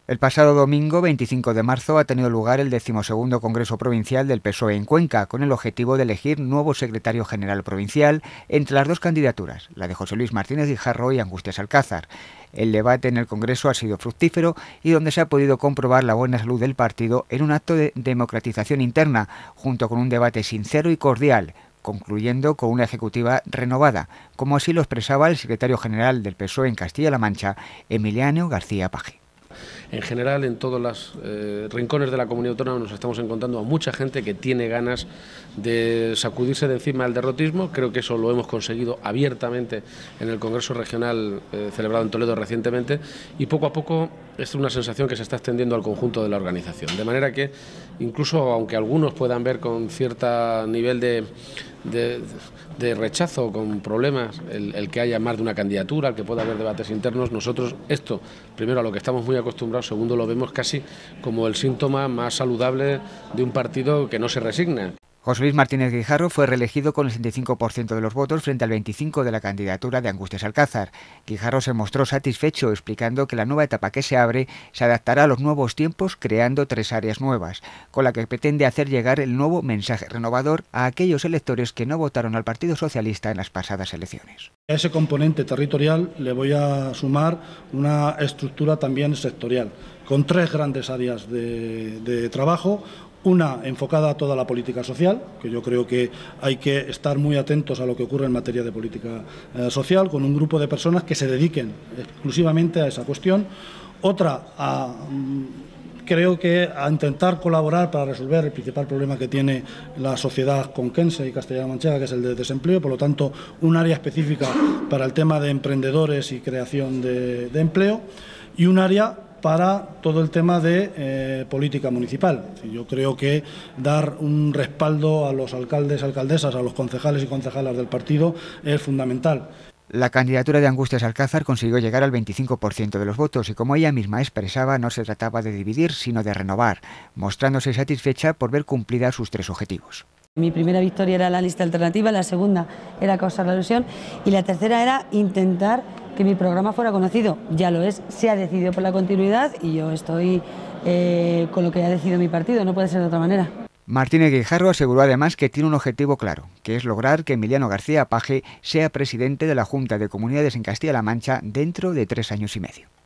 El pasado domingo 25 de marzo ha tenido lugar el 12º Congreso Provincial del PSOE en Cuenca, con el objetivo de elegir nuevo secretario general provincial entre las dos candidaturas, la de José Luis Martínez Guijarro y Angustias Alcázar. El debate en el Congreso ha sido fructífero y donde se ha podido comprobar la buena salud del partido en un acto de democratización interna, junto con un debate sincero y cordial, concluyendo con una ejecutiva renovada, como así lo expresaba el secretario general del PSOE en Castilla-La Mancha, Emiliano García Paje. En general, en todos los rincones de la comunidad autónoma nos estamos encontrando a mucha gente que tiene ganas de sacudirse de encima el derrotismo. Creo que eso lo hemos conseguido abiertamente en el Congreso Regional celebrado en Toledo recientemente, y poco a poco es una sensación que se está extendiendo al conjunto de la organización. De manera que, incluso aunque algunos puedan ver con cierto nivel de rechazo, con problemas, el que haya más de una candidatura, el que pueda haber debates internos, nosotros esto, primero, a lo que estamos muy acostumbrados, segundo, lo vemos casi como el síntoma más saludable de un partido que no se resigna. José Luis Martínez Guijarro fue reelegido con el 65% de los votos frente al 25% de la candidatura de Angustias Alcázar. Guijarro se mostró satisfecho, explicando que la nueva etapa que se abre se adaptará a los nuevos tiempos, creando 3 áreas nuevas, con la que pretende hacer llegar el nuevo mensaje renovador a aquellos electores que no votaron al Partido Socialista en las pasadas elecciones. A ese componente territorial le voy a sumar una estructura también sectorial, con 3 grandes áreas de trabajo. Una enfocada a toda la política social, que yo creo que hay que estar muy atentos a lo que ocurre en materia de política social, con un grupo de personas que se dediquen exclusivamente a esa cuestión. Otra, creo que a intentar colaborar para resolver el principal problema que tiene la sociedad conquense y castellano-manchega, que es el de desempleo, por lo tanto, un área específica para el tema de emprendedores y creación de empleo, y un área para todo el tema de política municipal. Yo creo que dar un respaldo a los alcaldes, alcaldesas, a los concejales y concejalas del partido es fundamental. La candidatura de Angustias Alcázar consiguió llegar al 25% de los votos y, como ella misma expresaba, no se trataba de dividir, sino de renovar, mostrándose satisfecha por ver cumplidas sus 3 objetivos. Mi primera victoria era la lista alternativa, la segunda era causar la ilusión y la tercera era intentar que mi programa fuera conocido. Ya lo es, se ha decidido por la continuidad y yo estoy con lo que ha decidido mi partido, no puede ser de otra manera. Martínez Guijarro aseguró además que tiene un objetivo claro, que es lograr que Emiliano García Paje sea presidente de la Junta de Comunidades en Castilla-La Mancha dentro de 3 años y medio.